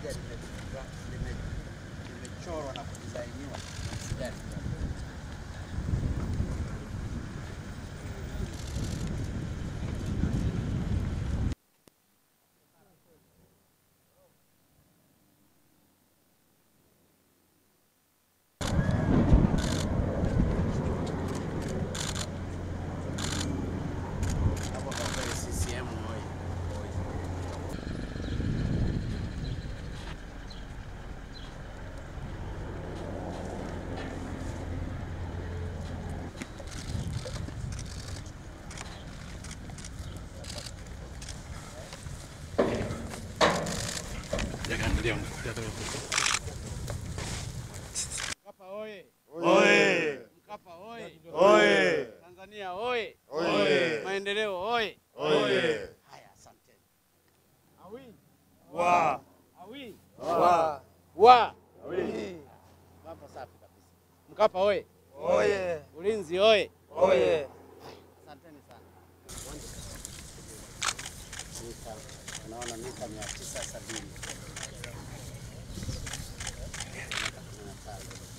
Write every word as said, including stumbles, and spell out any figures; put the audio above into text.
moja limechorwa na kudesigniwa na msijani. Mkapa oye! Oye! Mkapa oye! Oye! Tanzania oye! Oye! Maendeleo oye! Oye! Haya, asante. Awi! Wa! Awi! Wa! Wa! Awi! Mambo safi kabisa. Mkapa oye! Oye! Ulinzi oye! Oye! Asanteni sana. Mita, unaona mita mia tisa sabini.